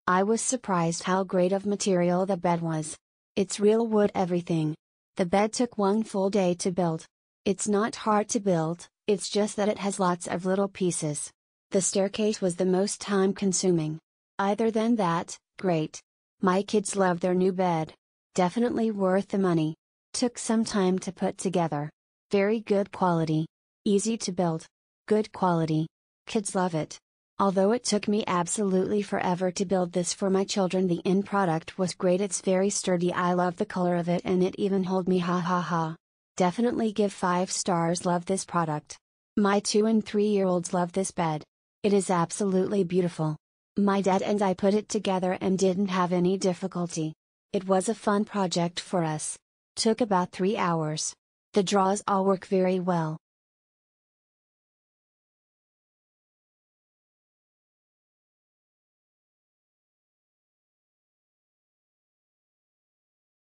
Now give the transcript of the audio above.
I was surprised how great of material the bed was. It's real wood everything. The bed took 1 full day to build. It's not hard to build, it's just that it has lots of little pieces. The staircase was the most time consuming. Other than that, great. My kids love their new bed. Definitely worth the money. Took some time to put together. Very good quality. Easy to build. Good quality. Kids love it. Although it took me absolutely forever to build this for my children, the end product was great. It's very sturdy. I love the color of it and it even hold me, ha ha ha. Definitely give 5 stars. Love this product. My 2 and 3-year-olds love this bed. It is absolutely beautiful. My dad and I put it together and didn't have any difficulty. It was a fun project for us. Took about 3 hours. The draws all work very well.